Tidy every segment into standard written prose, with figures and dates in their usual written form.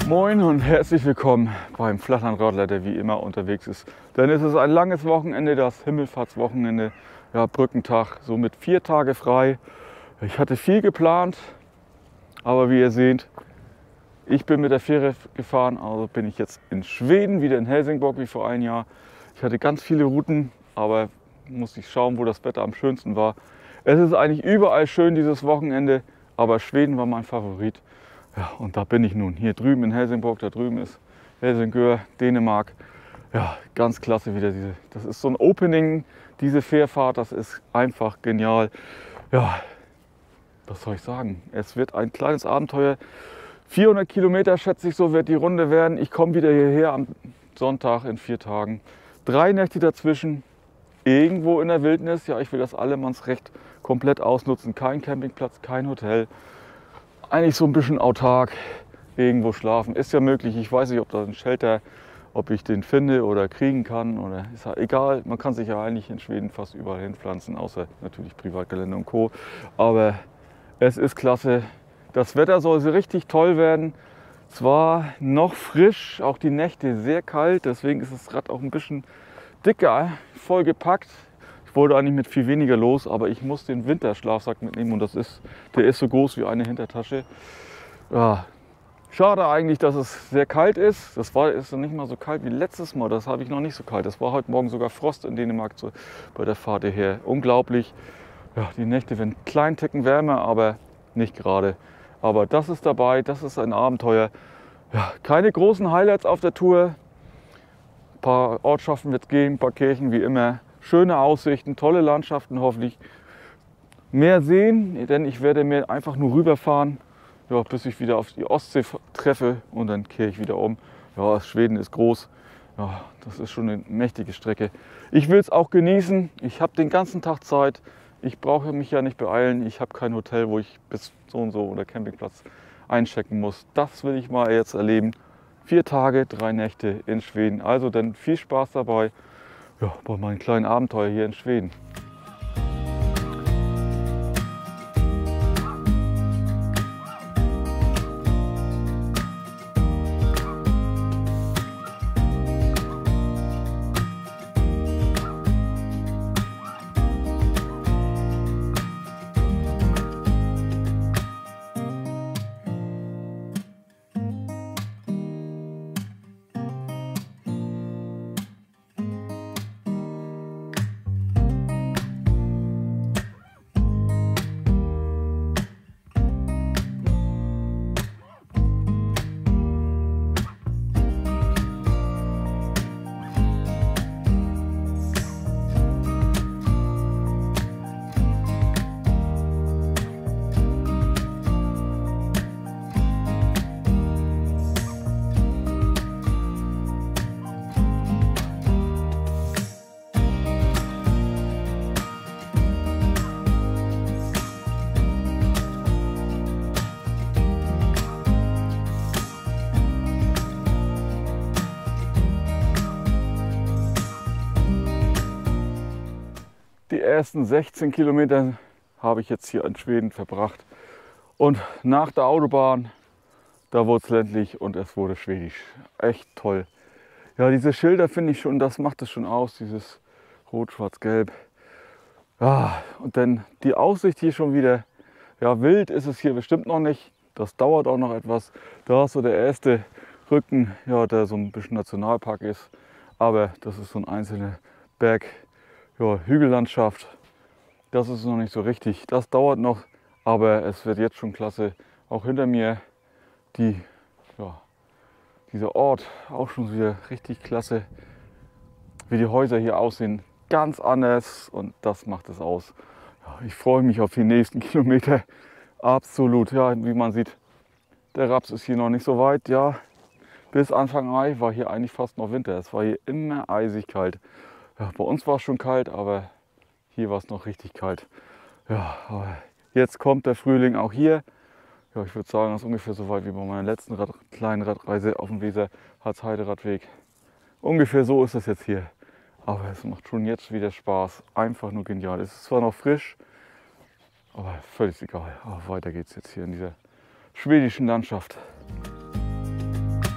Moin und herzlich willkommen beim Flachlandradler, der wie immer unterwegs ist. Denn es ist ein langes Wochenende, das Himmelfahrtswochenende, ja, Brückentag, somit 4 Tage frei. Ich hatte viel geplant, aber wie ihr seht, ich bin mit der Fähre gefahren, also bin ich jetzt in Schweden, wieder in Helsingborg wie vor einem Jahr. Ich hatte ganz viele Routen, aber musste ich schauen, wo das Wetter am schönsten war. Es ist eigentlich überall schön dieses Wochenende, aber Schweden war mein Favorit. Ja, und da bin ich nun, hier drüben in Helsingborg, da drüben ist Helsingør, Dänemark. Ja, ganz klasse wieder das ist so ein Opening, diese Fährfahrt, das ist einfach genial. Ja, was soll ich sagen? Es wird ein kleines Abenteuer. 400 Kilometer schätze ich, so wird die Runde werden. Ich komme wieder hierher am Sonntag in 4 Tagen. 3 Nächte dazwischen, irgendwo in der Wildnis. Ja, ich will das Allemannsrecht komplett ausnutzen. Kein Campingplatz, kein Hotel. Eigentlich so ein bisschen autark, irgendwo schlafen. Ist ja möglich, ich weiß nicht, ob da ein Shelter, ob ich den finde oder kriegen kann. Oder ist ja egal, man kann sich ja eigentlich in Schweden fast überall hinpflanzen, außer natürlich Privatgelände und Co. Aber es ist klasse. Das Wetter soll so richtig toll werden. Zwar noch frisch, auch die Nächte sehr kalt, deswegen ist das Rad auch ein bisschen dicker, voll gepackt. Ich wollte eigentlich mit viel weniger los, aber ich muss den Winterschlafsack mitnehmen und der ist so groß wie eine Hintertasche. Ja, schade eigentlich, dass es sehr kalt ist. Ist nicht mal so kalt wie letztes Mal, das habe ich noch nicht so kalt. Es war heute Morgen sogar Frost in Dänemark bei der Fahrt hierher. Unglaublich. Ja, die Nächte werden einen kleinen Ticken wärmer, aber nicht gerade. Aber das ist dabei, das ist ein Abenteuer. Ja, keine großen Highlights auf der Tour. Ein paar Ortschaften wird es gehen, ein paar Kirchen wie immer. Schöne Aussichten, tolle Landschaften hoffentlich. Mehr sehen, denn ich werde mir einfach nur rüberfahren, ja, bis ich wieder auf die Ostsee treffe und dann kehre ich wieder um. Ja, Schweden ist groß, ja, das ist schon eine mächtige Strecke. Ich will es auch genießen, ich habe den ganzen Tag Zeit. Ich brauche mich ja nicht beeilen, ich habe kein Hotel, wo ich bis so und so oder Campingplatz einchecken muss. Das will ich mal jetzt erleben. 4 Tage, 3 Nächte in Schweden. Also dann viel Spaß dabei, ja, bei meinem kleinen Abenteuer hier in Schweden. Die ersten 16 Kilometer habe ich jetzt hier in Schweden verbracht. Und nach der Autobahn, da wurde es ländlich und es wurde schwedisch. Echt toll. Ja, diese Schilder finde ich schon, das macht es schon aus, dieses Rot, Schwarz, Gelb. Ja, und dann die Aussicht hier schon wieder. Ja, wild ist es hier bestimmt noch nicht. Das dauert auch noch etwas. Da ist so der erste Rücken, ja, der so ein bisschen Nationalpark ist. Aber das ist so ein einzelner Berg. Ja, Hügellandschaft, das ist noch nicht so richtig. Das dauert noch, aber es wird jetzt schon klasse. Auch hinter mir dieser Ort, auch schon wieder richtig klasse, wie die Häuser hier aussehen. Ganz anders und das macht es aus. Ja, ich freue mich auf die nächsten Kilometer. Absolut, ja, wie man sieht, der Raps ist hier noch nicht so weit. Ja, bis Anfang Mai war hier eigentlich fast noch Winter. Es war hier immer eisig kalt. Ja, bei uns war es schon kalt, aber hier war es noch richtig kalt. Ja, aber jetzt kommt der Frühling auch hier. Ja, ich würde sagen, das ist ungefähr so weit wie bei meiner letzten kleinen Radreise auf dem Weser Harz-Heide-Radweg. Ungefähr so ist es jetzt hier. Aber es macht schon jetzt wieder Spaß. Einfach nur genial. Es ist zwar noch frisch, aber völlig egal. Aber weiter geht's jetzt hier in dieser schwedischen Landschaft.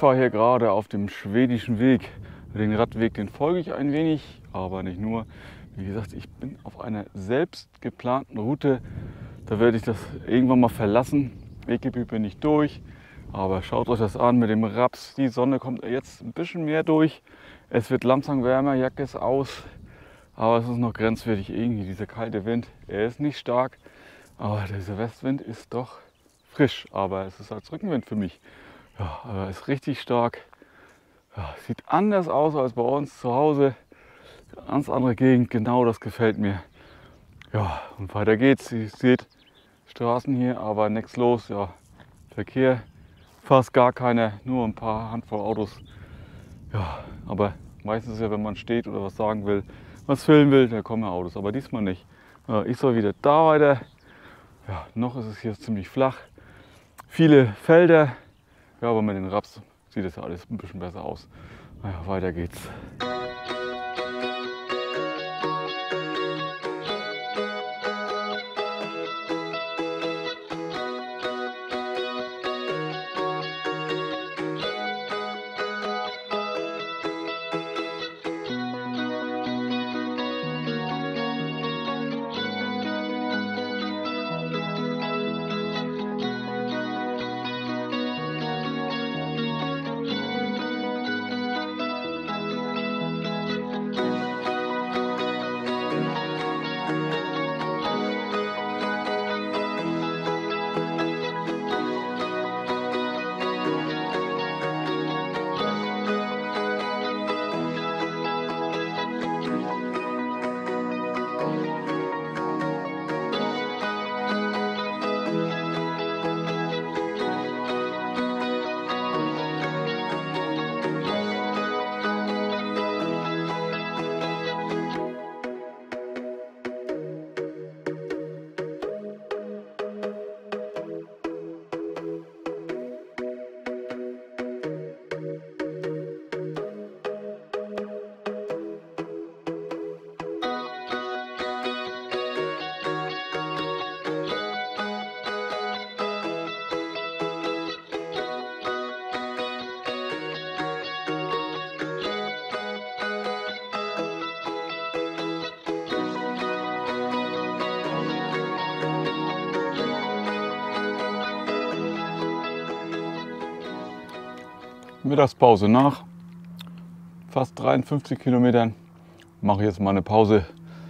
fahre hier gerade auf dem schwedischen Weg. Den Radweg, den folge ich ein wenig, aber nicht nur. Wie gesagt, ich bin auf einer selbst geplanten Route. Da werde ich das irgendwann mal verlassen. Weggebiet bin ich durch. Aber schaut euch das an mit dem Raps. Die Sonne kommt jetzt ein bisschen mehr durch. Es wird langsam wärmer, Jacke ist aus. Aber es ist noch grenzwertig irgendwie, dieser kalte Wind. Er ist nicht stark, aber dieser Westwind ist doch frisch. Aber es ist als Rückenwind für mich. Ja, aber er ist richtig stark. Ja, sieht anders aus als bei uns zu Hause. Ganz andere Gegend, genau das gefällt mir. Ja, und weiter geht's. Ihr seht Straßen hier, aber nichts los. Ja, Verkehr fast gar keiner, nur ein paar Handvoll Autos. Ja, aber meistens ja, wenn man steht oder was sagen will, was filmen will, da kommen ja Autos. Aber diesmal nicht. Ja, ich soll wieder da weiter. Ja, noch ist es hier ziemlich flach. Viele Felder. Ja, aber mit den Raps sieht das ja alles ein bisschen besser aus. Naja, weiter geht's. Mittagspause nach fast 53 Kilometern mache ich jetzt mal eine Pause.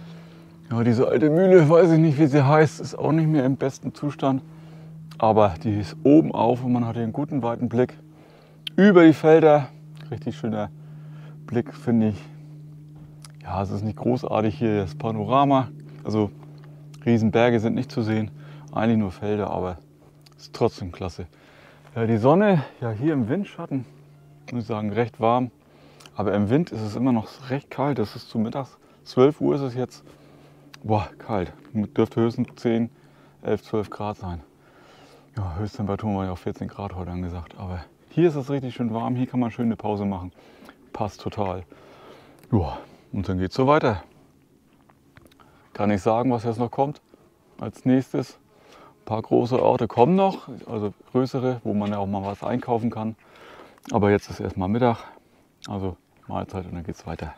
Ja, diese alte Mühle, weiß ich nicht, wie sie heißt, ist auch nicht mehr im besten Zustand. Aber die ist oben auf und man hat hier einen guten weiten Blick über die Felder. Richtig schöner Blick, finde ich. Ja, es ist nicht großartig hier, das Panorama. Also Riesenberge sind nicht zu sehen, eigentlich nur Felder, aber es ist trotzdem klasse. Ja, die Sonne, ja hier im Windschatten, muss ich sagen, recht warm. Aber im Wind ist es immer noch recht kalt. Das ist zu mittags, 12 Uhr ist es jetzt. Boah, kalt. Dürfte höchstens 10, 11, 12 Grad sein. Ja, Höchsttemperatur war ja auf 14 Grad heute angesagt. Aber hier ist es richtig schön warm. Hier kann man schön eine Pause machen. Passt total. Ja, und dann geht es so weiter. Kann ich sagen, was jetzt noch kommt. Als nächstes. Ein paar große Orte kommen noch, also größere, wo man ja auch mal was einkaufen kann. Aber jetzt ist erstmal Mittag, also Mahlzeit und dann geht es weiter.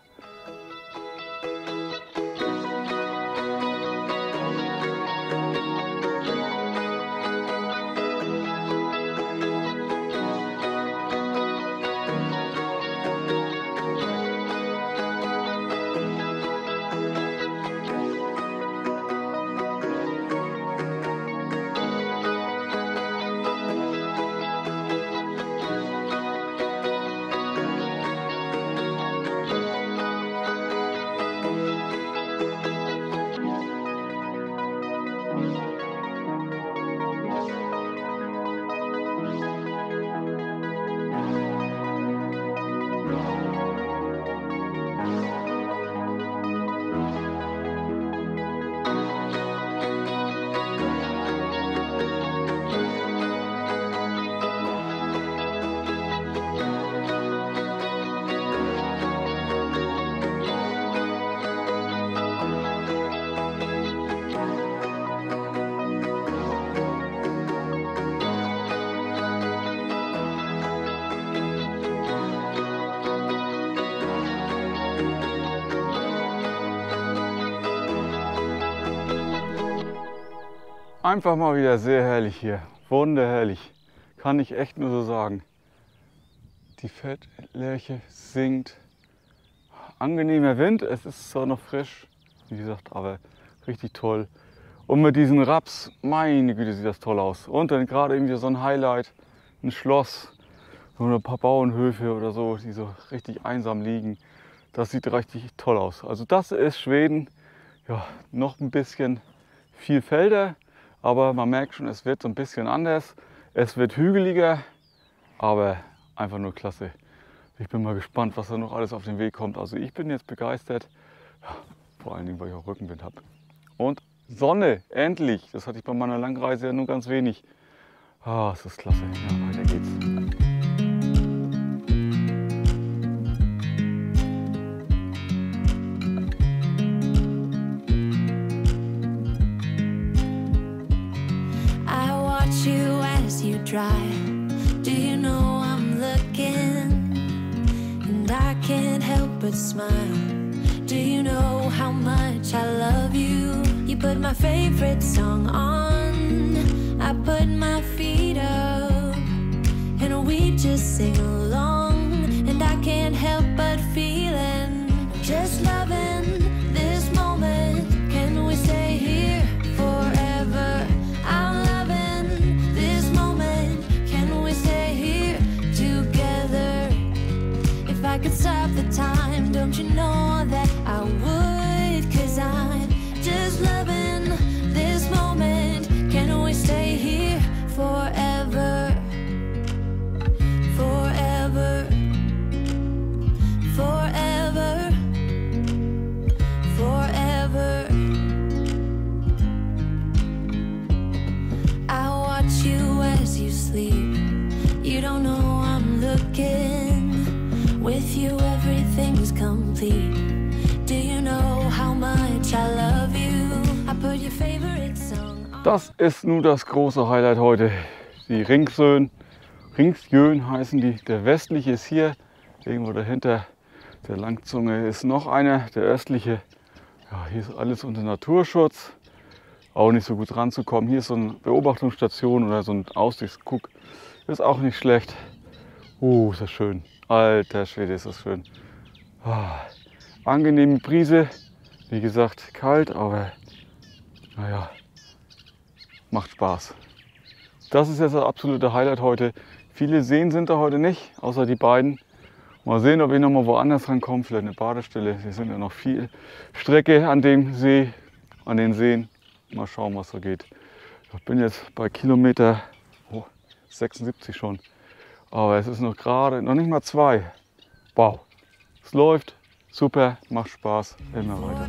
Einfach mal wieder sehr herrlich hier. Wunderherrlich. Kann ich echt nur so sagen. Die Feldlerche singt. Angenehmer Wind. Es ist zwar noch frisch, wie gesagt, aber richtig toll. Und mit diesem Raps, meine Güte, sieht das toll aus. Und dann gerade irgendwie so ein Highlight, ein Schloss, so ein paar Bauernhöfe oder so, die so richtig einsam liegen. Das sieht richtig toll aus. Also das ist Schweden. Ja, noch ein bisschen viel Felder, aber man merkt schon, es wird so ein bisschen anders. Es wird hügeliger, aber einfach nur klasse. Ich bin mal gespannt, was da noch alles auf den Weg kommt. Also ich bin jetzt begeistert, ja, vor allen Dingen, weil ich auch Rückenwind habe. Und Sonne, endlich! Das hatte ich bei meiner Langreise ja nur ganz wenig. Ah, es ist klasse. Ja, weiter geht's. Do you know I'm looking and I can't help but smile? Do you know how much I love you? You put my favorite song on, I put my feet up and we just sing along, and I can't help but feeling just loving this moment. Can we stay here forever? I'm loving this moment. Can we stay here together? If I could stop the time, don't you know that I would? 'Cause I'm just loving this moment. Can we stay here forever? Forever, forever, forever. I watch you as you sleep. You don't know I'm looking. With you everything's complete. Do you know how much I love you? I put your favorite song on. Das ist nun das große Highlight heute. Die Ringsjön. Ringsjön heißen die. Der westliche ist hier, irgendwo dahinter. Der Langzunge ist noch einer, der östliche. Ja, hier ist alles unter Naturschutz. Auch nicht so gut ranzukommen. Hier ist so eine Beobachtungsstation oder so ein Aussichtsguck. Ist auch nicht schlecht. Ist das schön. Alter Schwede, ist das schön. Angenehme Brise. Wie gesagt, kalt, aber naja, macht Spaß. Das ist jetzt das absolute Highlight heute. Viele Seen sind da heute nicht, außer die beiden. Mal sehen, ob ich noch mal woanders rankomme, vielleicht eine Badestelle. Hier sind ja noch viel Strecke an dem See, an den Seen. Mal schauen, was so geht. Ich bin jetzt bei Kilometer 76 schon. Aber es ist noch gerade, noch nicht mal 2. Wow, es läuft, super, macht Spaß, immer weiter.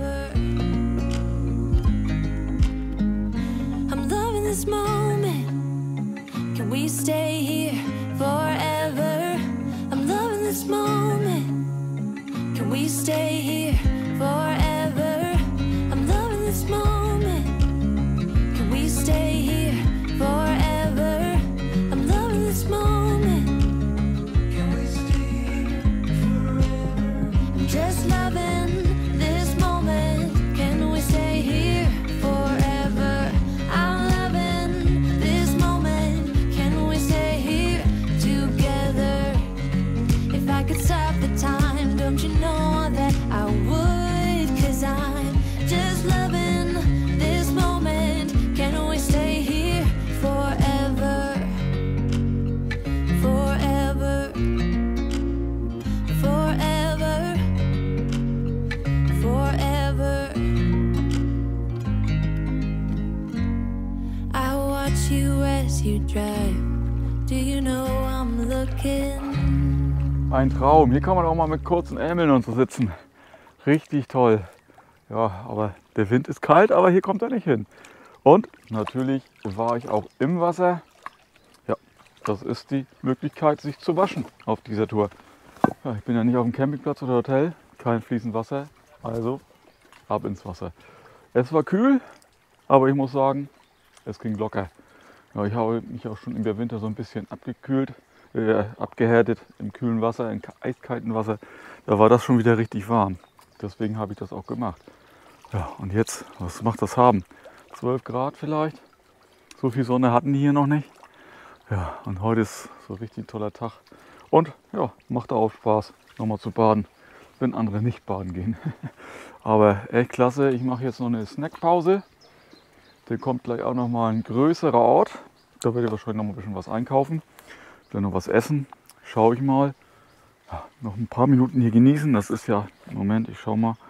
I'm loving this moment. Can we stay here forever? I'm loving this moment. Can we stay here forever? I'm loving this moment. Can we stay here forever? I'm loving this moment. Can we stay here forever? I'm just loving this moment. Can we stay here forever? I'm loving this moment. Can we stay here together? If I could stop the time, don't you know that I would? 'Cause I'm just loving this moment. Can we stay here forever? Forever, forever, forever. I watch you as you drive. Do you know I'm looking? Ein Traum. Hier kann man auch mal mit kurzen Ärmeln und so sitzen. Richtig toll. Ja, aber der Wind ist kalt, aber hier kommt er nicht hin. Und natürlich war ich auch im Wasser. Ja, das ist die Möglichkeit, sich zu waschen auf dieser Tour. Ja, ich bin ja nicht auf dem Campingplatz oder Hotel, kein fließend Wasser, also ab ins Wasser. Es war kühl, aber ich muss sagen, es ging locker. Ja, ich habe mich auch schon im Winter so ein bisschen abgekühlt, abgehärtet im kühlen Wasser, im eiskalten Wasser. Da war das schon wieder richtig warm. Deswegen habe ich das auch gemacht. Ja, und jetzt, was macht das haben? 12 Grad vielleicht. So viel Sonne hatten die hier noch nicht. Ja, und heute ist so ein richtig toller Tag. Und ja, macht auch Spaß, nochmal zu baden, wenn andere nicht baden gehen. Aber echt klasse, ich mache jetzt noch eine Snackpause. Da kommt gleich auch noch mal ein größerer Ort. Da werde ich wahrscheinlich noch mal ein bisschen was einkaufen. Dann noch was essen. Schaue ich mal. Ja, noch ein paar Minuten hier genießen. Das ist ja, Moment, ich schaue mal.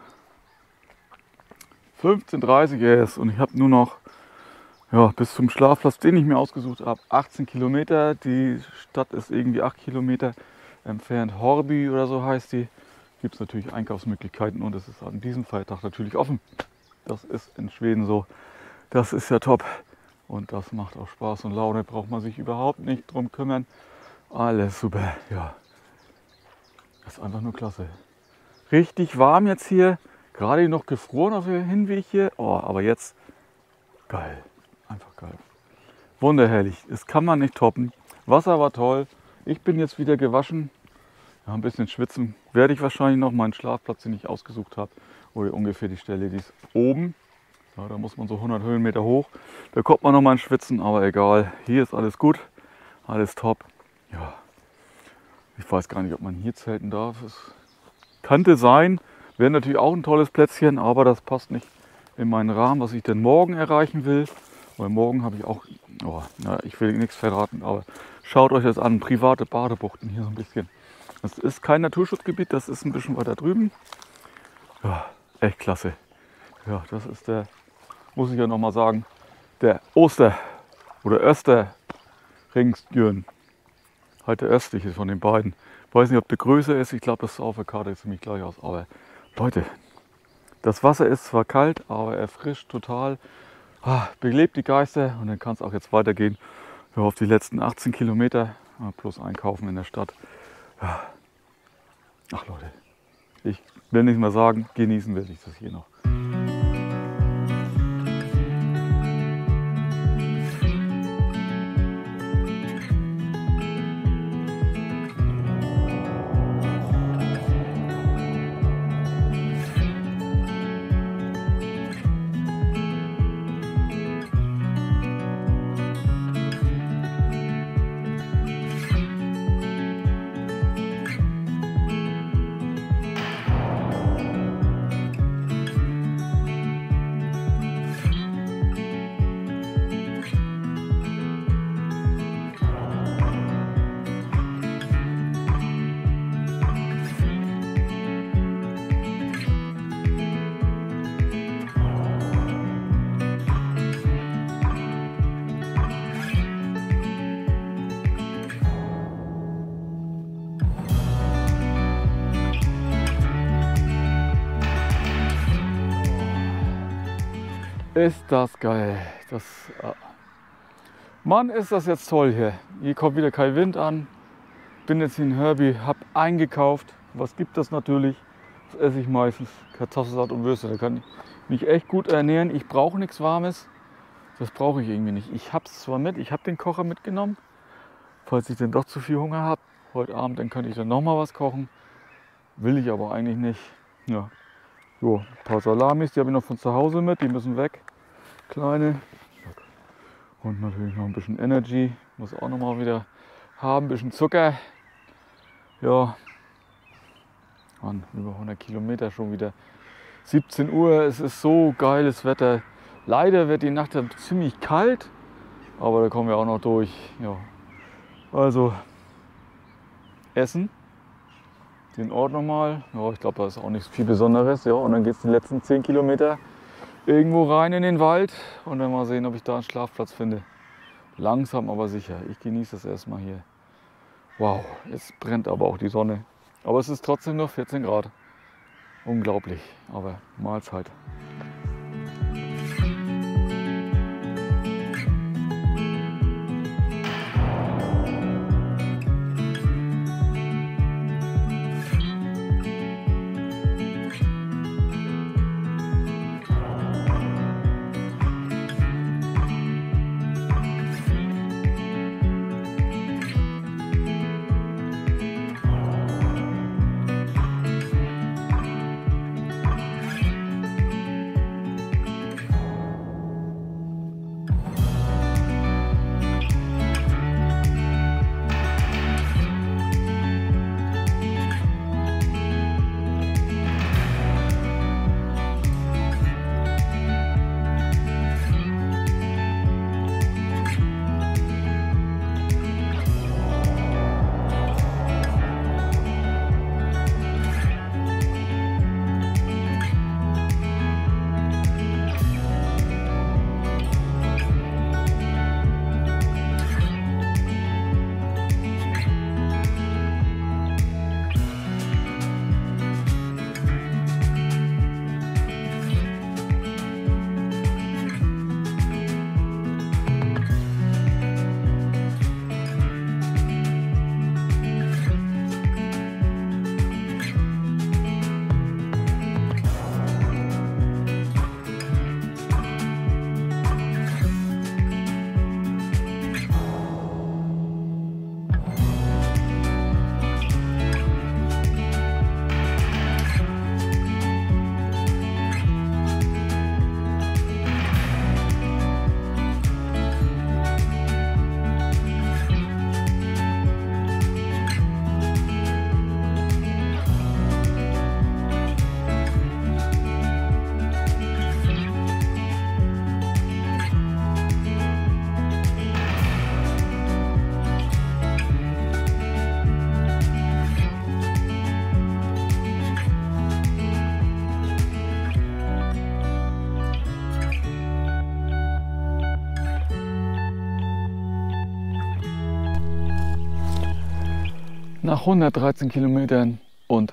15:30 ist und ich habe nur noch bis zum Schlafplatz, den ich mir ausgesucht habe, 18 Kilometer. Die Stadt ist irgendwie 8 Kilometer entfernt. Horby oder so heißt die. Gibt es natürlich Einkaufsmöglichkeiten und es ist an diesem Feiertag natürlich offen. Das ist in Schweden so. Das ist ja top und das macht auch Spaß und Laune. Braucht man sich überhaupt nicht drum kümmern. Alles super, ja. Das ist einfach nur klasse. Richtig warm jetzt hier. Gerade noch gefroren auf dem Hinweg hier. Oh, aber jetzt geil. Einfach geil. Wunderherrlich. Das kann man nicht toppen. Wasser war toll. Ich bin jetzt wieder gewaschen. Ja, ein bisschen schwitzen werde ich wahrscheinlich noch. Meinen Schlafplatz, den ich ausgesucht habe. Oder ungefähr die Stelle, die ist oben. Ja, da muss man so 100 Höhenmeter hoch. Da kommt man noch mal ins Schwitzen, aber egal. Hier ist alles gut. Alles top. Ja. Ich weiß gar nicht, ob man hier zelten darf. Es könnte sein. Wäre natürlich auch ein tolles Plätzchen, aber das passt nicht in meinen Rahmen, was ich denn morgen erreichen will. Weil morgen habe ich auch, ich will nichts verraten, aber schaut euch das an. Private Badebuchten hier so ein bisschen. Das ist kein Naturschutzgebiet, das ist ein bisschen weiter drüben. Ja, echt klasse. Ja, das ist der, muss ich ja noch mal sagen, der Österringsbjörn. Halt der östliche von den beiden. Ich weiß nicht, ob der größer ist. Ich glaube, das sah auf der Karte ziemlich gleich aus. Aber Leute, das Wasser ist zwar kalt, aber erfrischt total. Belebt die Geister und dann kann es auch jetzt weitergehen. Ja, auf die letzten 18 Kilometer plus einkaufen in der Stadt. Ja. Ach Leute, ich will nicht mehr sagen, genießen werde ich das hier noch. Ist das geil. Mann, ist das jetzt toll hier. Hier kommt wieder kein Wind an. Bin jetzt in Horby, habe eingekauft. Was gibt das natürlich? Das esse ich meistens. Kartoffelsalat und Würste. Da kann ich mich echt gut ernähren. Ich brauche nichts Warmes. Das brauche ich irgendwie nicht. Ich habe es zwar mit, ich habe den Kocher mitgenommen. Falls ich dann doch zu viel Hunger habe. Heute Abend, dann könnte ich dann noch mal was kochen. Will ich aber eigentlich nicht. Ja. So, ein paar Salamis, die habe ich noch von zu Hause mit, die müssen weg. Kleine. Und natürlich noch ein bisschen Energy. Muss auch noch mal wieder haben, ein bisschen Zucker. Ja. Mann, über 100 Kilometer schon wieder. 17 Uhr, es ist so geiles Wetter. Leider wird die Nacht dann ziemlich kalt, aber da kommen wir auch noch durch. Ja. Also, essen. Den Ort nochmal. Ja, ich glaube, da ist auch nichts viel Besonderes. Ja, und dann geht es die letzten 10 Kilometer irgendwo rein in den Wald und dann mal sehen, ob ich da einen Schlafplatz finde. Langsam, aber sicher. Ich genieße das erstmal hier. Wow, jetzt brennt aber auch die Sonne. Aber es ist trotzdem nur 14 Grad. Unglaublich, aber Mahlzeit. nach 113 Kilometern und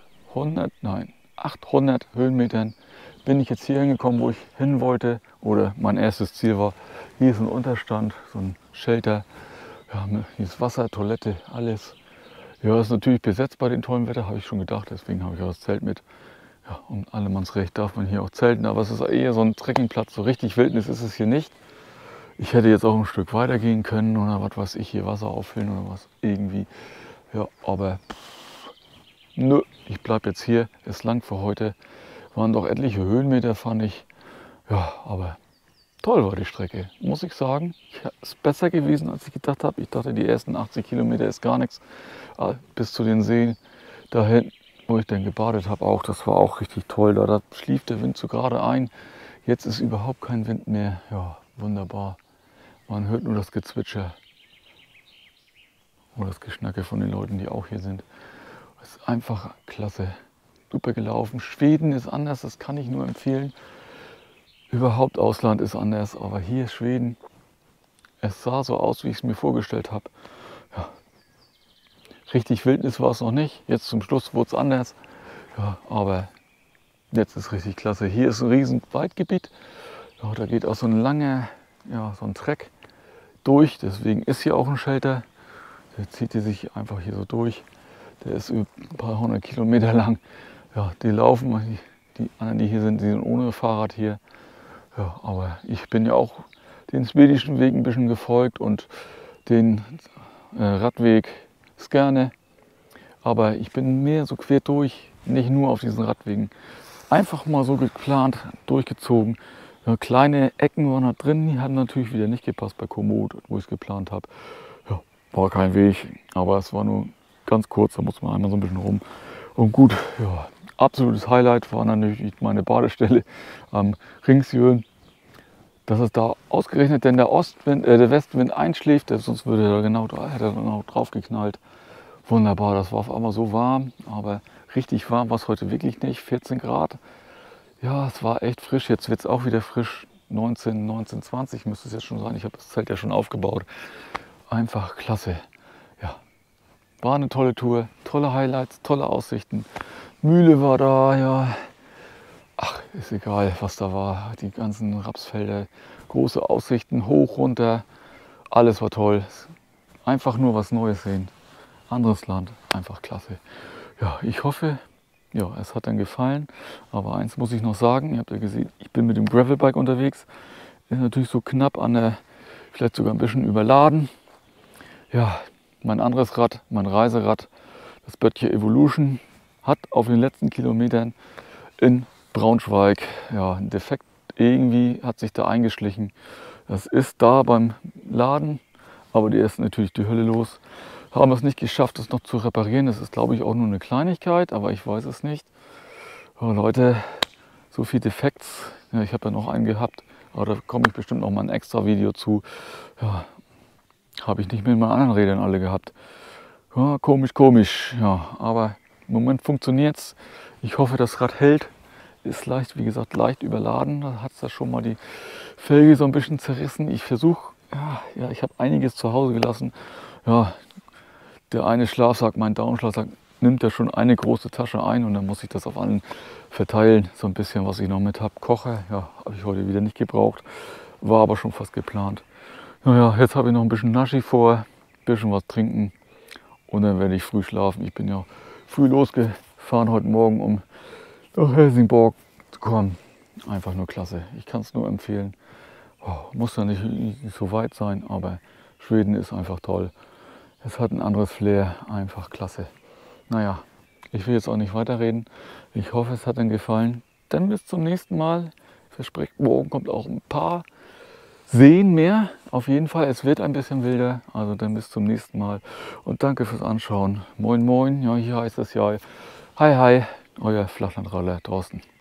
800 Höhenmetern bin ich jetzt hier hingekommen, wo ich hin wollte oder mein erstes Ziel war. Hier ist ein Unterstand, so ein Shelter, ja, hier ist Wasser, Toilette, alles. Ja, ist natürlich besetzt bei dem tollen Wetter, habe ich schon gedacht, deswegen habe ich auch das Zelt mit. Ja, um Allemannsrecht darf man hier auch zelten, aber es ist eher so ein Trekkingplatz, so richtig Wildnis ist es hier nicht. Ich hätte jetzt auch ein Stück weiter gehen können oder was weiß ich, hier Wasser auffüllen oder was irgendwie. Ja, aber nö, ich bleibe jetzt hier, ist lang für heute. Waren doch etliche Höhenmeter, fand ich. Ja, aber toll war die Strecke, muss ich sagen. Ist besser gewesen, als ich gedacht habe. Ich dachte, die ersten 80 Kilometer ist gar nichts. Bis zu den Seen da hinten, wo ich dann gebadet habe, auch. Das war auch richtig toll. Da schlief der Wind so gerade ein. Jetzt ist überhaupt kein Wind mehr. Ja, wunderbar. Man hört nur das Gezwitscher oder das Geschnacke von den Leuten, die auch hier sind. Das ist einfach klasse. Super gelaufen. Schweden ist anders, das kann ich nur empfehlen. Überhaupt Ausland ist anders, aber hier ist Schweden. Es sah so aus, wie ich es mir vorgestellt habe. Ja. Richtig Wildnis war es noch nicht. Jetzt zum Schluss wurde es anders. Ja, aber jetzt ist richtig klasse. Hier ist ein riesen Waldgebiet. Ja, da geht auch so ein langer, ja, so ein Treck durch. Deswegen ist hier auch ein Shelter. Der zieht sich einfach hier so durch. Der ist ein paar hundert Kilometer lang. Ja, die laufen, die anderen, die hier sind, die sind ohne Fahrrad hier. Ja, aber ich bin ja auch den schwedischen Weg ein bisschen gefolgt und den Radweg Skärne. Aber ich bin mehr so quer durch, nicht nur auf diesen Radwegen. Einfach mal so geplant, durchgezogen. Ja, kleine Ecken waren da drin, die haben natürlich wieder nicht gepasst bei Komoot, wo ich es geplant habe. Ja, war kein Weg, aber es war nur ganz kurz, da muss man einmal so ein bisschen rum. Und gut, ja, absolutes Highlight war natürlich meine Badestelle am Ringsjön. Dass es da ausgerechnet denn der Westwind einschläft, sonst würde er hätte er genau drauf geknallt. Wunderbar, das war auf einmal so warm, aber richtig warm war es heute wirklich nicht, 14 Grad. Ja, es war echt frisch, jetzt wird es auch wieder frisch, 19, 20 müsste es jetzt schon sein. Ich habe das Zelt ja schon aufgebaut. Einfach klasse. Ja, war eine tolle Tour, tolle Highlights, tolle Aussichten. Mühle war da, ja. Ach, ist egal, was da war. Die ganzen Rapsfelder, große Aussichten, hoch, runter. Alles war toll. Einfach nur was Neues sehen. Anderes Land, einfach klasse. Ja, ich hoffe, ja, es hat dann gefallen. Aber eins muss ich noch sagen, ihr habt ja gesehen, ich bin mit dem Gravelbike unterwegs. Ist natürlich so knapp an der, vielleicht sogar ein bisschen überladen. Ja, mein anderes Rad, mein Reiserad, das Böttcher Evolution, hat auf den letzten Kilometern in Braunschweig, ja, ein Defekt irgendwie hat sich da eingeschlichen. Das ist da beim Laden, aber die ist natürlich die Hölle los. Haben es nicht geschafft, das noch zu reparieren. Das ist, glaube ich, auch nur eine Kleinigkeit, aber ich weiß es nicht. Oh, Leute, so viel Defekts. Ja, ich habe ja noch einen gehabt, aber da komme ich bestimmt noch mal ein extra Video zu. Ja, habe ich nicht mit meinen anderen Rädern alle gehabt. Ja, komisch. Ja, aber im Moment funktioniert es. Ich hoffe, das Rad hält. Ist leicht, wie gesagt, leicht überladen. Da hat es da schon mal die Felge so ein bisschen zerrissen. Ich versuche, ja, ich habe einiges zu Hause gelassen. Ja, der eine Schlafsack, mein Down-Schlafsack, nimmt ja schon eine große Tasche ein und dann muss ich das auf allen verteilen. So ein bisschen, was ich noch mit habe. Kocher, ja, habe ich heute wieder nicht gebraucht. War aber schon fast geplant. Naja, jetzt habe ich noch ein bisschen Naschi vor, ein bisschen was trinken und dann werde ich früh schlafen. Ich bin ja früh losgefahren heute Morgen, um nach Helsingborg zu kommen. Einfach nur klasse. Ich kann es nur empfehlen. Oh, muss ja nicht so weit sein, aber Schweden ist einfach toll. Es hat ein anderes Flair, einfach klasse. Naja, ich will jetzt auch nicht weiterreden. Ich hoffe, es hat Ihnen gefallen. Dann bis zum nächsten Mal. Ich verspreche, morgen kommt auch ein paar Seen mehr. Auf jeden Fall, es wird ein bisschen wilder. Also dann bis zum nächsten Mal. Und danke fürs Anschauen. Moin, moin. Ja, hier heißt es ja. Hi, hi. Euer Flachlandroller draußen.